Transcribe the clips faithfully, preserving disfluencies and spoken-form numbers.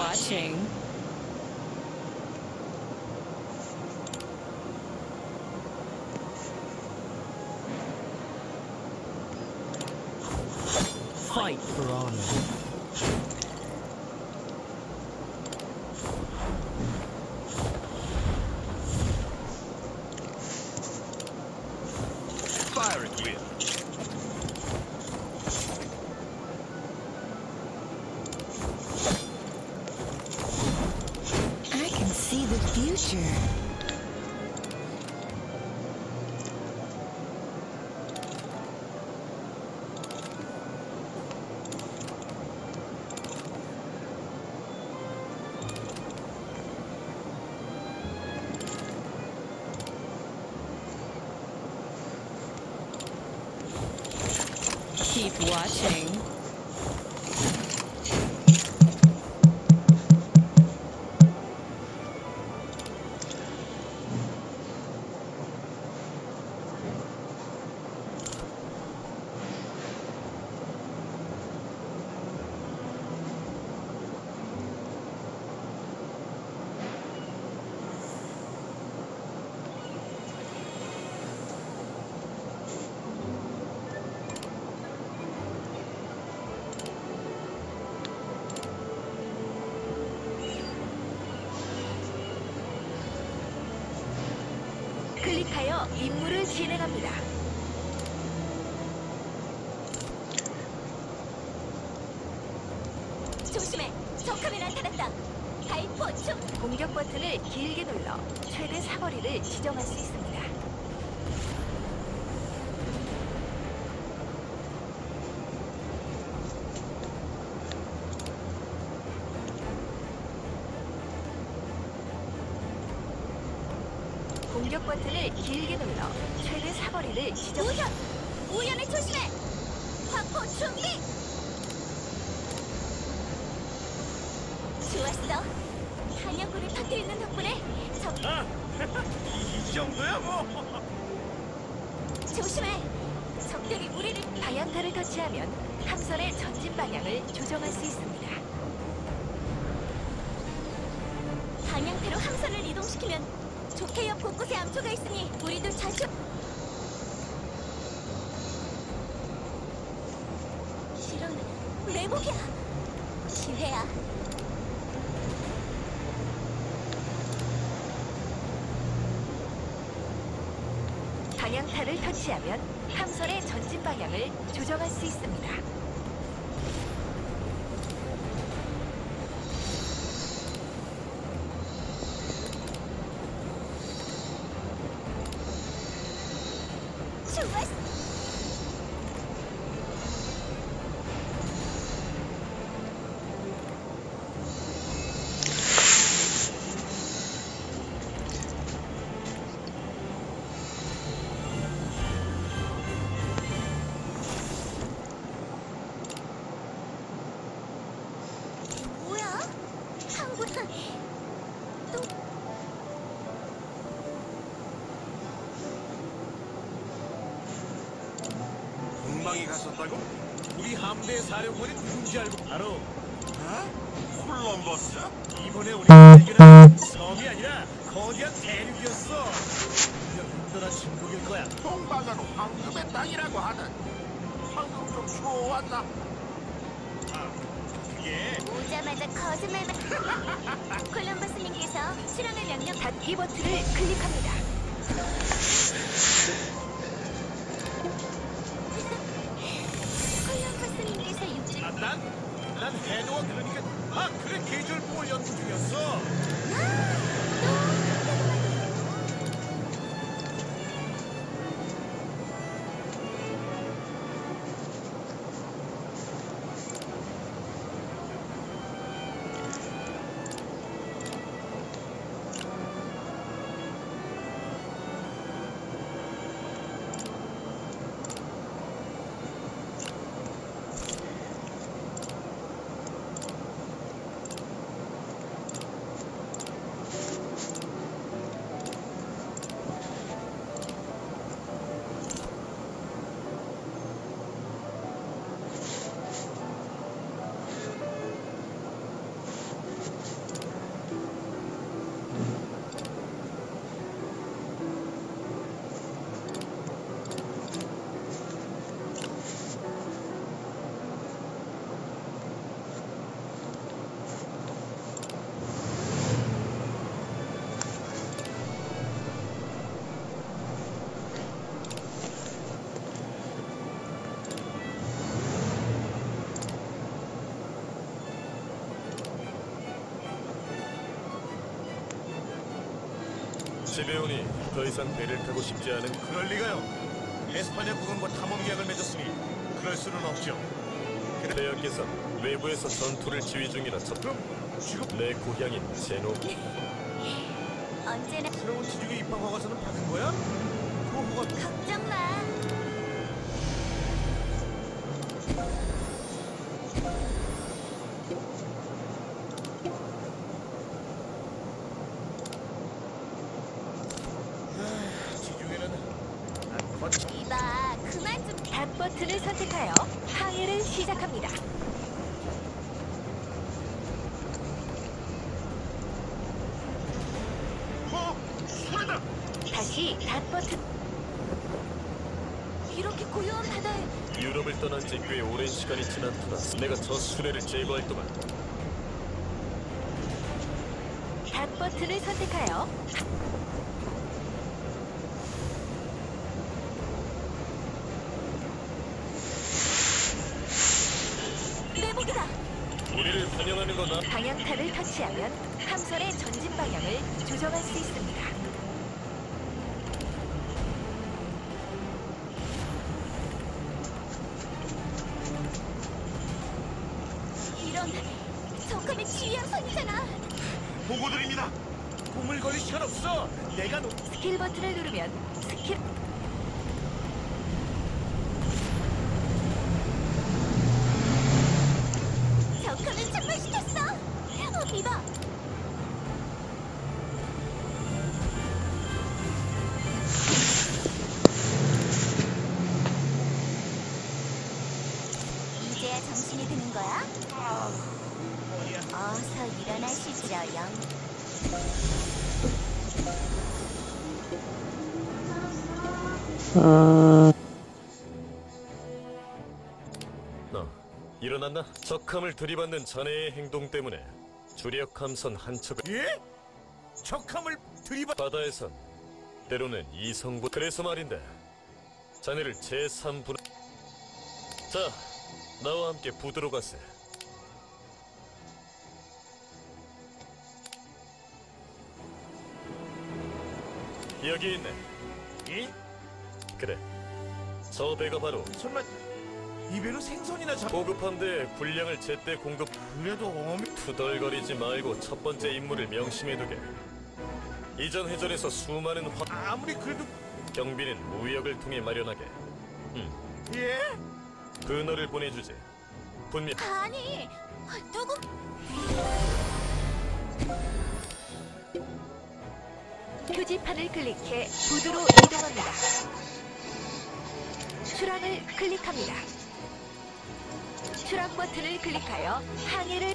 watching. Fight for honor. Keep watching. 클릭하여 임무를 진행합니다. 조심해! 적함이 나타났다! 하이퍼 춤! 공격 버튼을 길게 눌러 최대 사거리를 지정할 수 있습니다. 공격 버튼을 길게 눌러 최대 사거리를 지정. 우연! 우연을 조심해! 확보 준비! 좋았어. 사냥꾼을 터뜨리는 덕분에 적... 아! 이 정도야 뭐! 조심해! 적들이 우리를... 방향타를 터치하면 함선의 전진 방향을 조정할 수 있습니다. 방향타로 함선을 이동시키면 조개 옆 곳곳에 암초가 있으니 우리도 자주... 실은 내복이야. 기회야. 방향타를 터치하면 함선의 전진 방향을 조정할 수 있습니다. 공방에 갔었다고? 우리 함대 사령관이 누군지 알고 바로 어? 콜럼버스? 이번에 우리 발견한 섬이 아니라 거대한 대륙이었어. 흔들한 증거일 거야. 동방은 황금의 땅이라고 하던 황금 좀 주워왔나? 아, 그게 오자마자 거짓말만. 콜럼버스님께서 출항을 명령. 닫기 버튼을 클릭합니다. 콜럼버스님께서 육지... 아, 난, 난 해도와 그러니까 아 그래 계절봉을 연구 중이었어. 집에 오니 더 이상 배를 타고 싶지 않은 그럴 리가요. 에스파냐 국왕과 탐험 계약을 맺었으니 그럴 수는 없죠. 대왕께서 외부에서 전투를 지휘 중이라 저 그럼 지금 내 고향인 제노 언제나 새로운 지중해 입항 허가서는 받은 거야? 그 허가 걱정 마. 지중해는 난 거쳐. 이봐, 그만 좀. 닷 버튼을 선택하여 항해를 시작합니다. 어? 소리다! 다시 닷 버튼. 이렇게 고요한 바다에 유럽을 떠난 지 꽤 오랜 시간이 지났구나. 내가 저 수레를 제거할 동안 닷 버튼을 선택하여 내복이다. 우리를 반영하는 거나 방향타를 터치하면 함선의 전진 방향을 조정할 수 있습니다. 이런 적금의 지휘함선이잖아. 보고드립니다. 꿈을 거릴 시간 없어. 내가 놓. 스킬 버튼을 누르면 스킬 적금을 증발시켰어. 어, 이봐. 이제야 정신이 드는 거야? 어서 일어나시죠, 영. 너 일어났나? 적함을 들이받는 자네의 행동 때문에 주력 함선 한 척을 예? 적함을 들이받. 바다에선 때로는 이성부 그래서 말인데 자네를 제삼 분 자 나와 함께 부두로 가세. 여기 있네. 예? 그래 저 배가 바로 설마 이 배로 생선이나 잡? 보급 함대에 군량을 제때 공급. 그래도 어미. 투덜거리지 말고 첫 번째 임무를 명심해두게. 이전 회전에서 수많은 화 아무리 그래도 경비는 무역을 통해 마련하게. 예? 근어를 보내주지. 분명 아니, 누구? 표지판을 클릭해 부두로 이동합니다. 출항을 클릭합니다. 출항 버튼을 클릭하여 항해를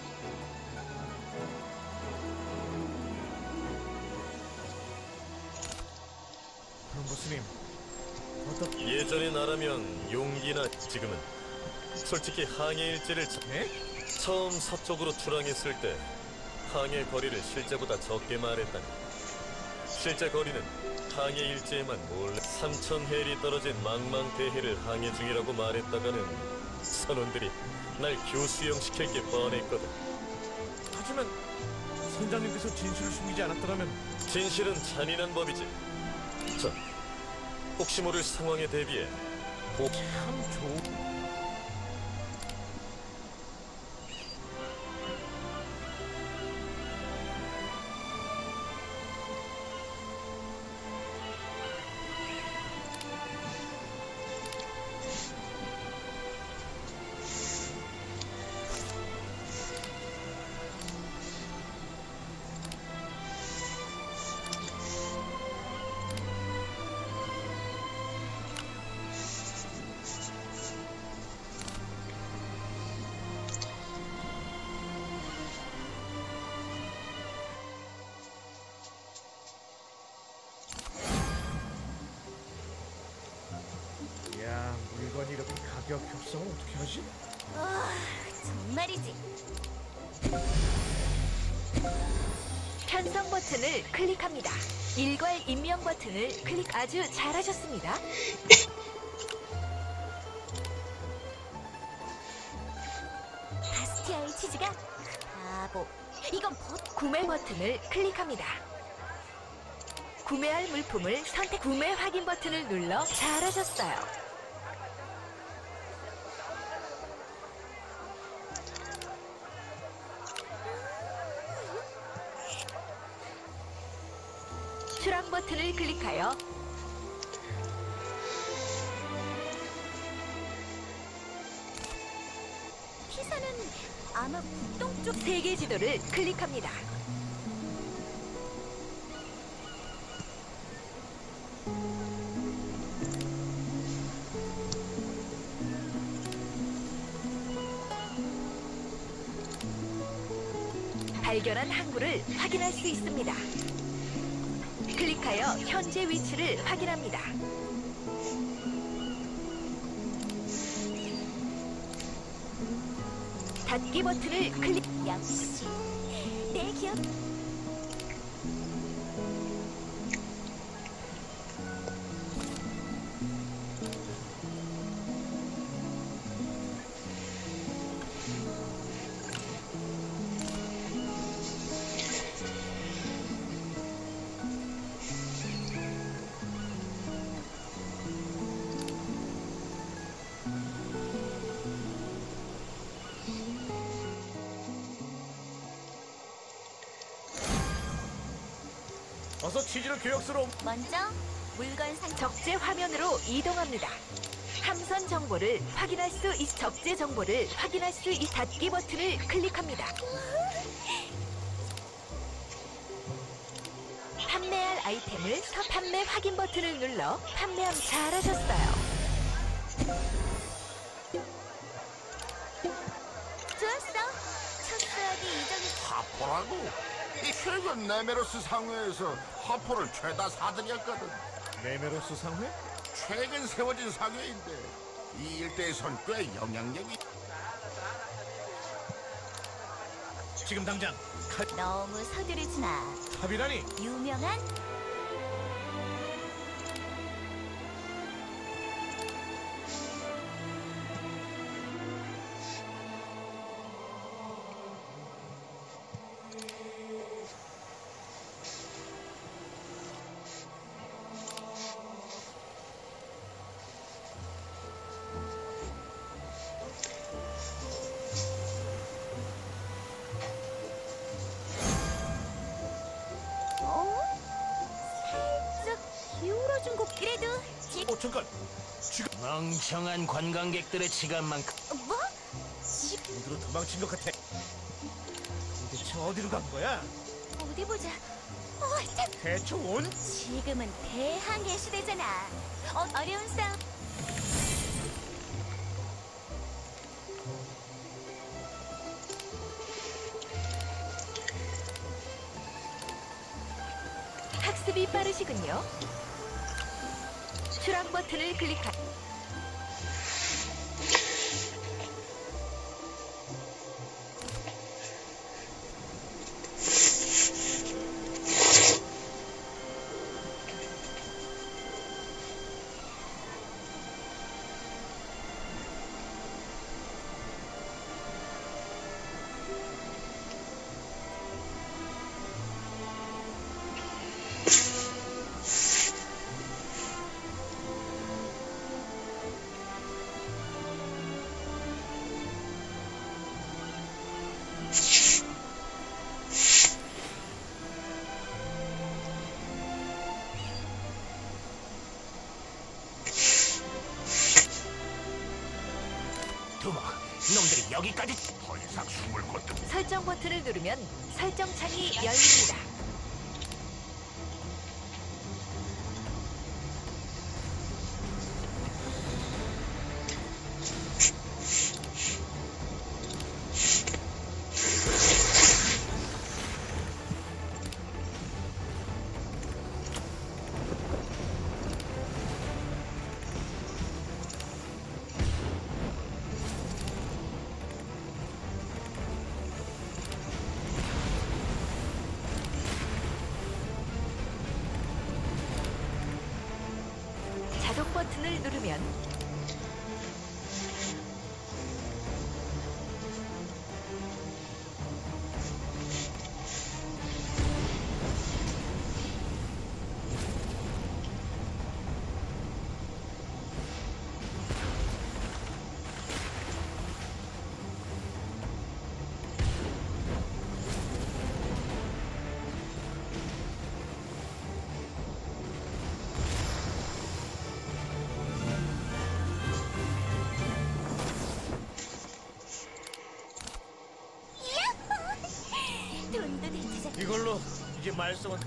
그럼 보스님 어떻게? 예전의 나라면 용기나 지금은 솔직히 항해 일지를 차- 예? 처음 서쪽으로 출항했을 때 항해 거리를 실제보다 적게 말했다니. 실제 거리는 항해 일지에만 몰래 삼천 헬이 떨어진 망망대해를 항해 중이라고 말했다가는 선원들이 날 교수형 시킬 게 뻔했거든. 하지만 선장님께서 진실을 숨기지 않았더라면. 진실은 잔인한 법이지. 자, 혹시 모를 상황에 대비해 보... 참 좋은. 야, 물건이 이렇게 가격 협상을 어떻게 하지? 아, 정말이지. 편성 버튼을 클릭합니다. 일괄 임명 버튼을 클릭. 아주 잘하셨습니다. 바스티아의 치즈가 바보. 이건 버... 구매 버튼을 클릭합니다. 구매할 물품을 선택. 구매 확인 버튼을 눌러 잘하셨어요. 출항 버튼을 클릭하여 피사는 아마 북동쪽 세계 지도를 클릭합니다. 발견한 항구를 확인할 수 있습니다. 클릭하여 현재 위치를 확인합니다. 닫기 버튼을 클릭. 역시 내 기억. 어서 취지를 교역수로. 먼저 물건 상 적재 화면으로 이동합니다. 함선 정보를 확인할 수 있. 적재 정보를 확인할 수 있. 닫기 버튼을 클릭합니다. 판매할 아이템을 서 판매 확인 버튼을 눌러 판매함. 잘하셨어요. 좋았어. 첫수하기 이전에 하포라고? 이 최근 네메로스 상회에서 하포를 죄다 사들였거든. 네메로스 상회? 최근 세워진 상회인데 이 일대에선 꽤 영향력이. 지금 당장 칼. 너무 서두르지 마. 탑이라니. 유명한 기울어진 곳. 그래도 지... 어 잠깐. 지금 멍청한 관광객들의 시간만큼 뭐? 지... 어디로 도망친 것 같아. 도대체 어디로 간 거야? 어디 보자. 어, 참. 대체 온? 지금은 대항해 시대잖아. 어, 어려운 싸움. 학습이 빠르시군요. 출항 버튼을 클릭하. 두목 놈들이 여기까지. 더 이상 숨을 곳도. 설정 버튼을 누르면 설정 창이 열립니다. 자동 버튼을 누르면 말씀은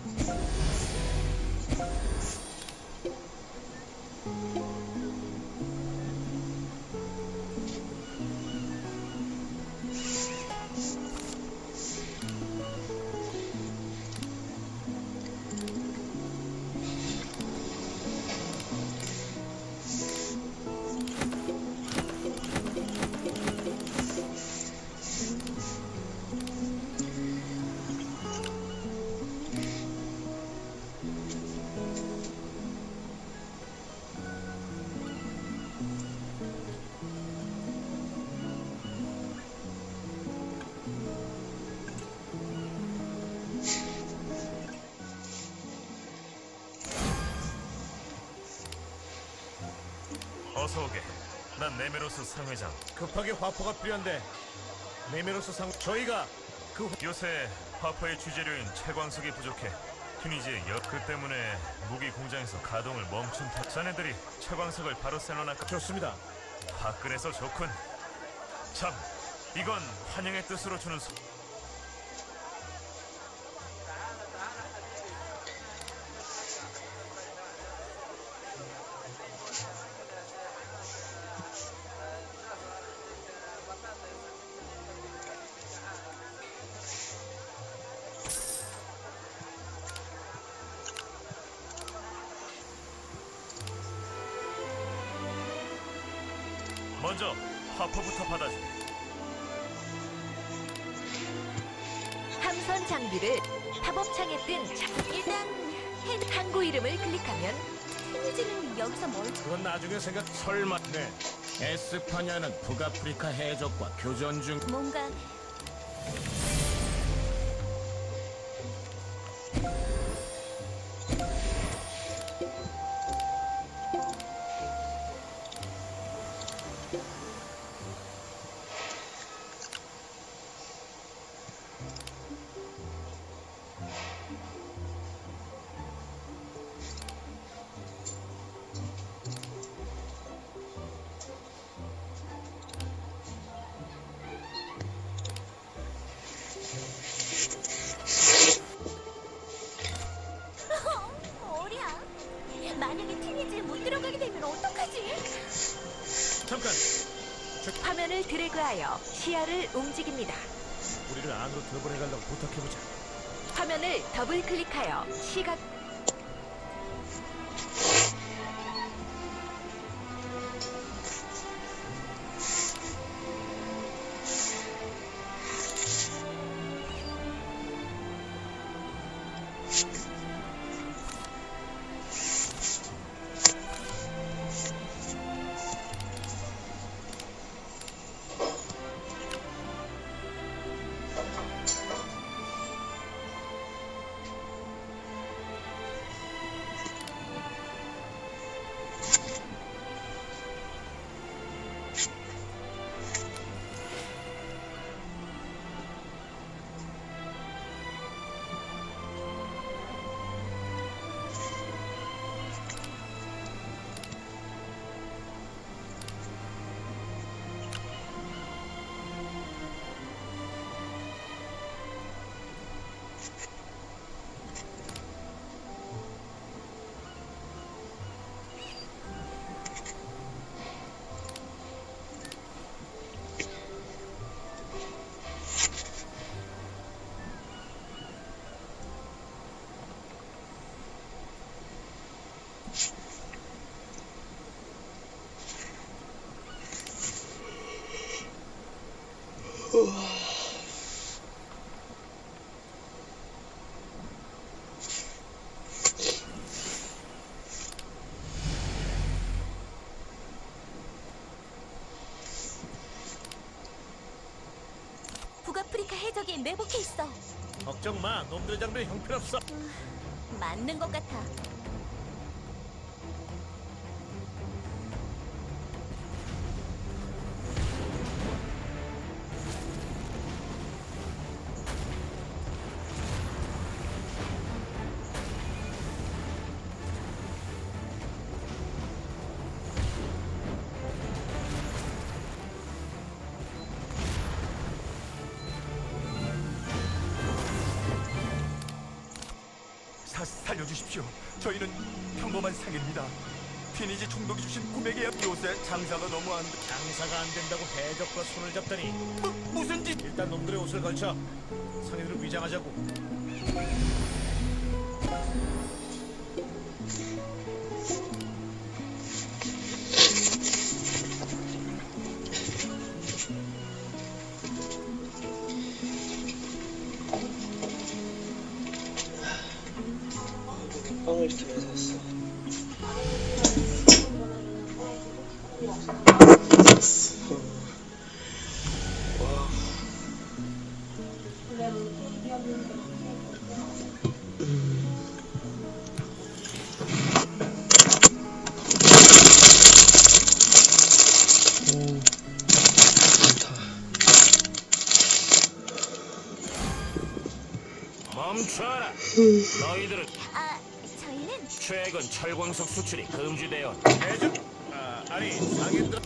어서 오게. 난 네메로스 상회장. 급하게 화포가 필요한데 네메로스 상 저희가 그 요새 화포의 주재료인 채광석이 부족해. 튀니지의 역 그 때문에 무기 공장에서 가동을 멈춘 타. 자네들이 채광석을 바르셀로나 좋습니다. 화끈해서 좋군. 참, 이건 환영의 뜻으로 주는 소... 먼저 화포부터 받아주게. 함선 장비를 팝업창에 뜬 자, 일단 헤드 항구 이름을 클릭하면 튀니지는 여기서 뭘 그건 나중에 생각. 설마 네. 에스파냐는 북아프리카 해적과 교전 중. 뭔가 어리야. 만약에 튀니지에 못 들어가게 되면 어떡하지? 잠깐. 화면을 드래그하여 시야를 움직입니다. 우리를 안으로 들어보내달라고 부탁해보자. 화면을 더블 클릭하여 시각 북아프리카 해적이 매복해 있어. 걱정 마. 놈들 장비 형편없어. 맞는 것 같아. 살려주십시오. 저희는 평범한 상인입니다. 티니지 총독이 주신 꿈에게 요새 장사가 너무 안 돼. 장사가 안 된다고 해적과 손을 잡다니. 무, 무슨 짓? 일단 놈들의 옷을 걸쳐 상인으로 위장하자고. 빵을 시켜야 샀어. 멈춰라. 너희들은 아, 저희는 최근 철광석 수출이 금지되어 해적? 아, 아니 상인들.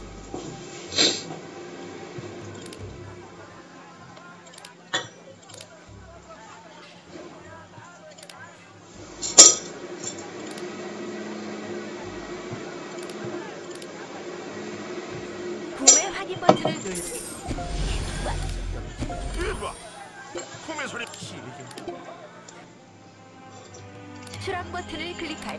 구매 확인 버튼을 누르. 이봐, 꿈의 소리. 추락 버튼을 클릭할.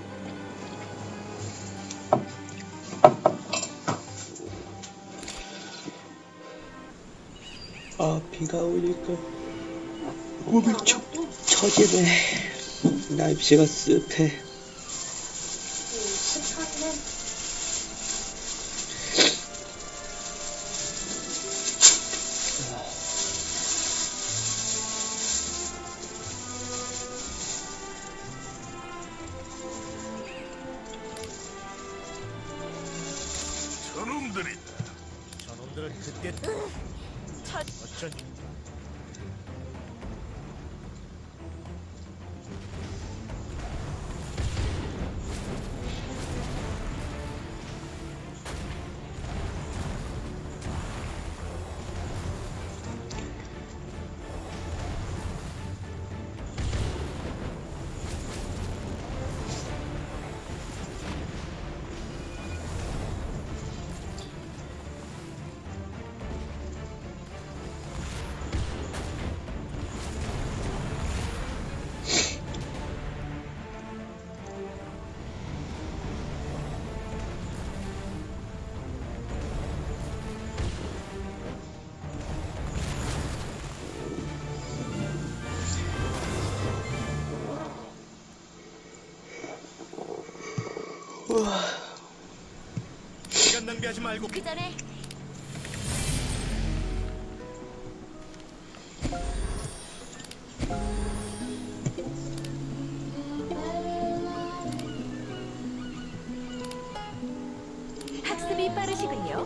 아, 비가 오니까 몸이 쭉 처지네. 날씨가 습해. 저놈들이 저놈들은 그때 어쩐 시간 낭비하지 말고. 그 전에 학습이 빠르시군요.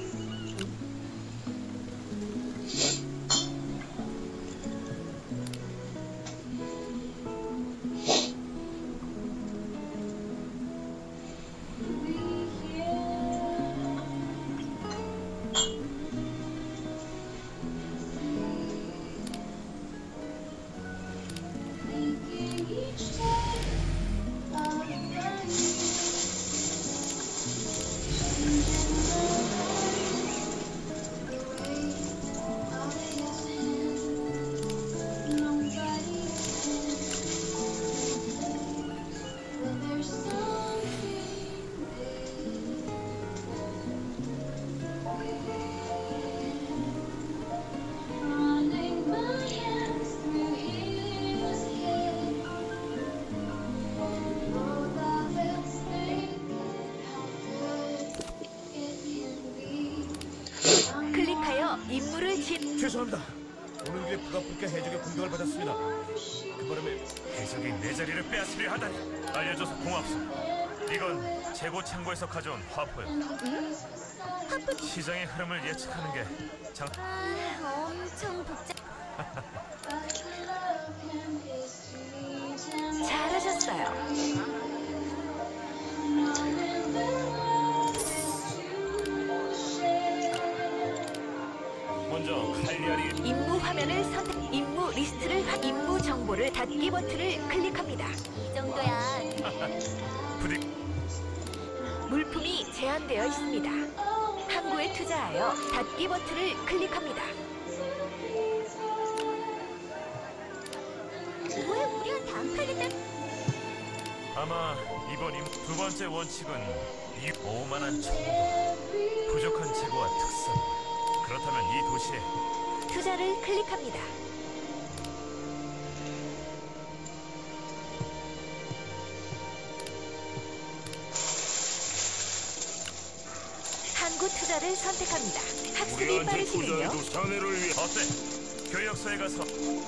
클릭하여 임무를 지... 죄송합니다. 오는 길에 북아프리카 해적의 공격을 받았습니다. 그 바람에 해적이 내 자리를 빼앗으려 하다니. 알려줘서 고맙소. 이건 재고 창고에서 가져온 화포요. 시장의 흐름을 예측하는 게 장... 아, 엄청 복잡... 잘하셨어요. 먼저 칼리아리. 임무 화면을 선택, 임무 리스트를 확, 임무 정보를 닫기 버튼을 클릭합니다. 부디 물품이 제한되어 있습니다. 항구에 투자하여 닫기 버튼을 클릭합니다. 왜 우리한테 안 팔린다? 아마 이번 임 두 번째 원칙은 이 오만한 정보, 부족한 재고와 특성. 그렇다면 이 도시에 투자를 클릭합니다. 항구 투자를 선택합니다. 학습이 빠르시군요. 사내를 위해 어때? 교역소에 가서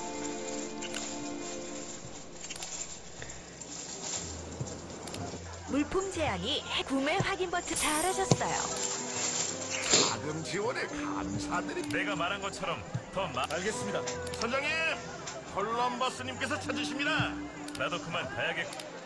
물품 제한이 구매 확인 버튼 잘하셨어요. 자금 지원에 감사드립니다. 내가 말한 것처럼 더 마... 알겠습니다. 선장님, 콜럼버스님께서 찾으십니다. 나도 그만 가야겠...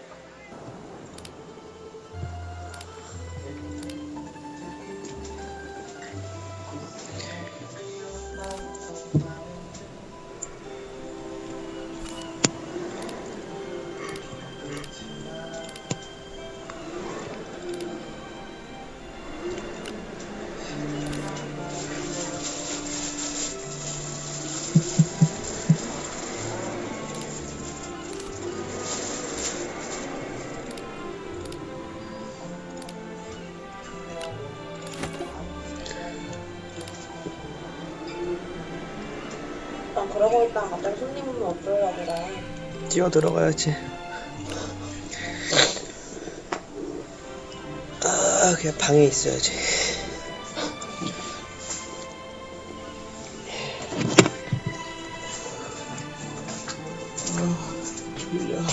난 그러고 있다가 갑자기 손님 오면 어쩌려고 그래. 뛰어 들어가야지. 아, 그냥 방에 있어야지. 아, 졸려.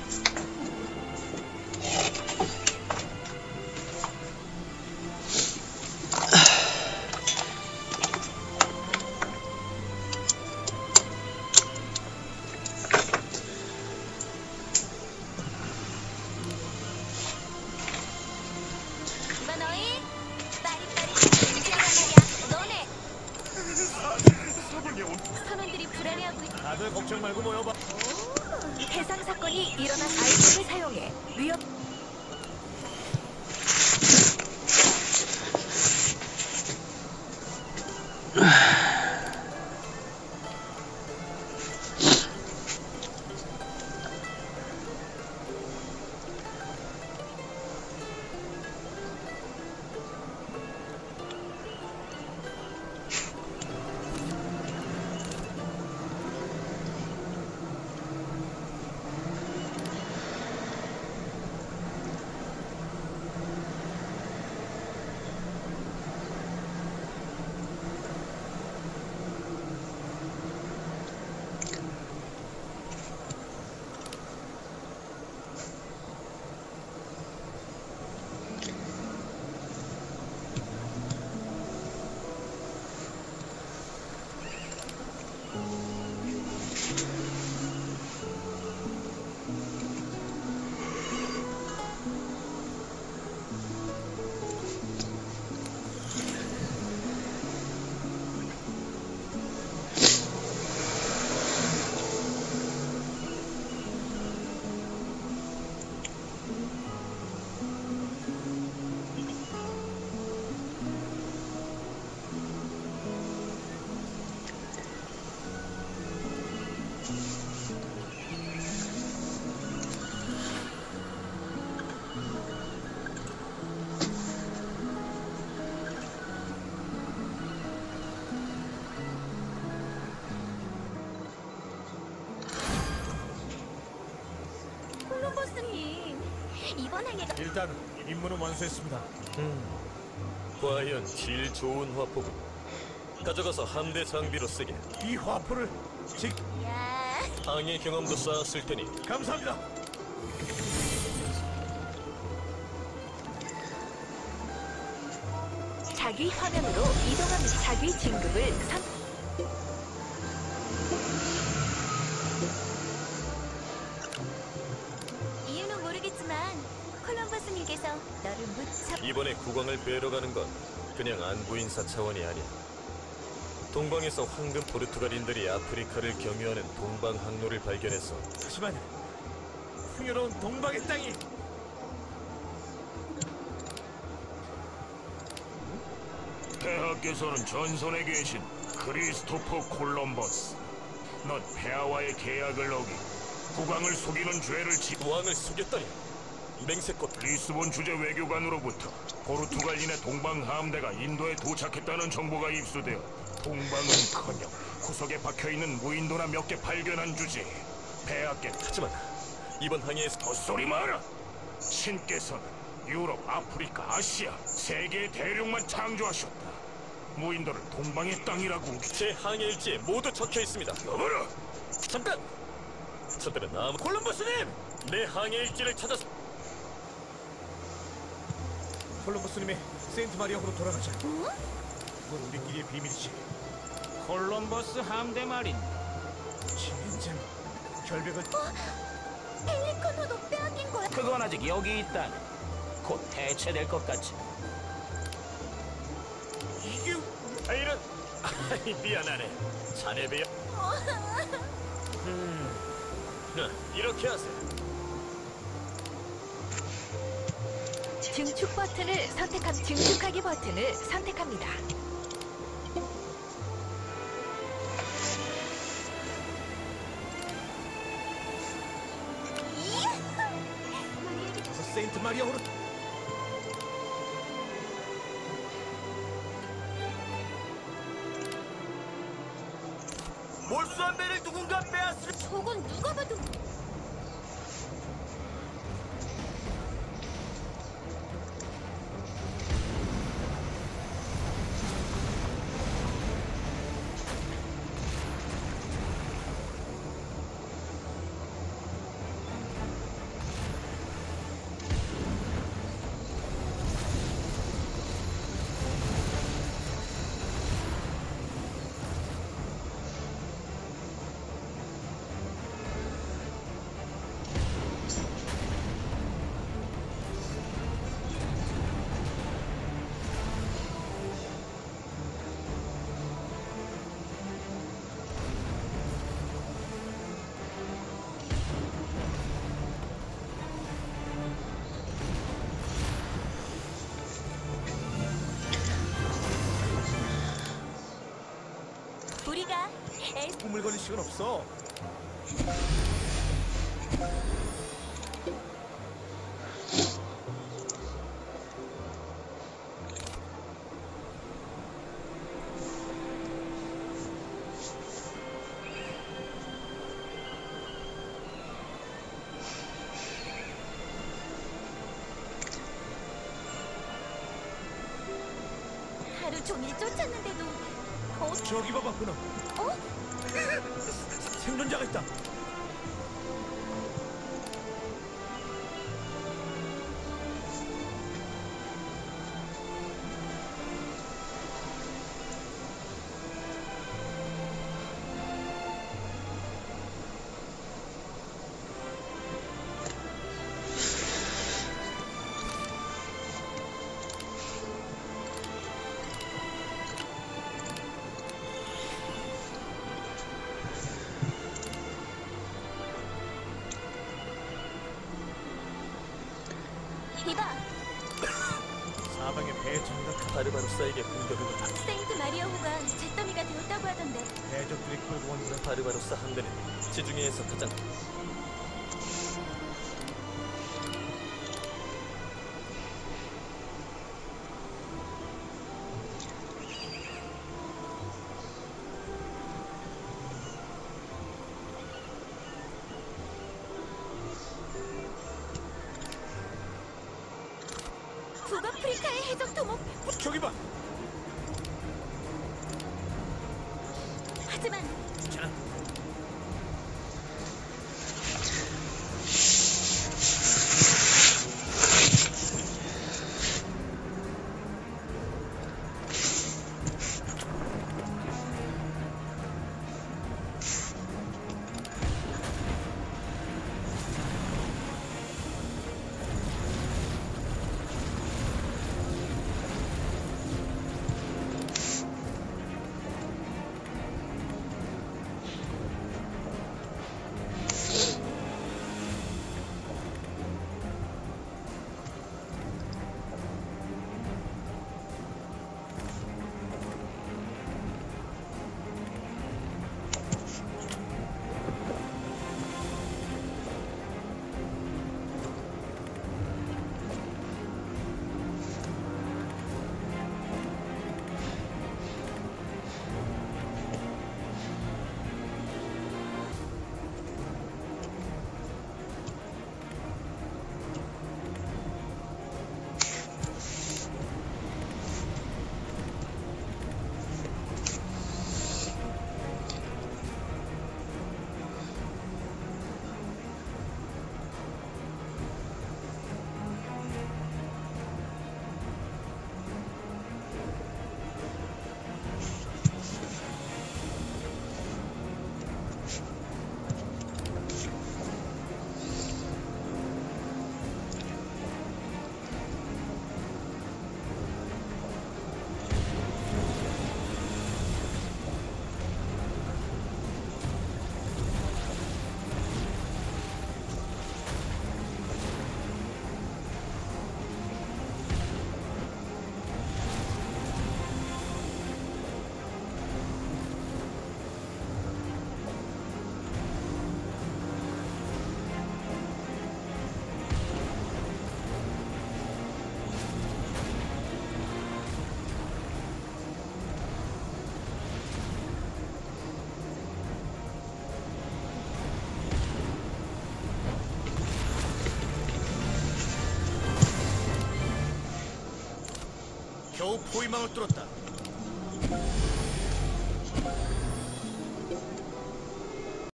이봐 너희 빠릿빠릿 움직이란 말이야. 너네 선원들이 불안해하고 있... 다들 걱정 말고 모여봐. 해상 사건이 일어난 아이템을 사용해 위협... 콜럼버스님, 이번 항해가... 일단 임무는 완수했습니다. 음, 과연 질 좋은 화포군. 가져가서 함대 장비로 쓰게. 이 화포를 직 야, 항해 경험도 쌓았을 테니 감사합니다. 자기 화면으로 이동합니다. 자기 진급을 선... 이유는 모르겠지만 콜럼버스님께서 너를 무척... 이번에 국왕을 뵈러 가는 건 그냥 안부 인사 차원이 아니야. 동방에서 황금 포르투갈인들이 아프리카를 경유하는 동방 항로를 발견했어. 하지만 풍요로운 동방의 땅이 폐하께서는 전선에 계신 크리스토퍼 콜럼버스. 넌 폐하와의 계약을 어긴 국왕을 속이는 죄를 지. 왕을 속였다니. 맹세꽃. 리스본 주재 외교관으로부터 포르투갈인의 동방 함대가 인도에 도착했다는 정보가 입수되어 동방은커녕 구석에 박혀있는 무인도나 몇 개 발견한 주지. 폐하께 하지만 이번 항해에서 헛소리 마라. 신께서는 유럽, 아프리카, 아시아 세 개의 대륙만 창조하셨다. 무인도를 동방의 땅이라고. 제 항해 일지에 모두 적혀 있습니다. 여보라. 잠깐! 저들은 아무... 콜럼버스님! 내 항해 일지를 찾았... 콜럼버스님이 세인트 마리아호로 돌아가자. 그건 우리끼리의 비밀이지. 콜럼버스 함대 말인. 진짜 결백을. 펠리컨호도 빼앗긴 거야. 그건 아직 여기 있다. 곧 해체될 것 같지. 이게... 아, 이런... 아이, 미안하네. 자네 배야... 음... 네, 이렇게 하세요. 증축 버튼을 선택함. 증축하기 버튼을 선택합니다. 가서 세인트 마리아호로. 몰수한 배를 누군가 빼앗으려. 저건 누가 봐도 우리가 꾸물거릴 시간 없어. 하루 종일 쫓았는데도 어? 저기 봐봐, 그놈. 어? 생존자가 있다. 이봐, 사방에 배에 장갑. 바르바로사에게 공격을 받아. 세인트 마리아호가 잿더미가 되었다고 하던데. 해적들이 끌고 온 거라. 바르바로사 함대는 지중해에서 가장... 북아프리카의 해적 토목. 저기 봐. 하지만 자, 겨우 포위망을 뚫었다.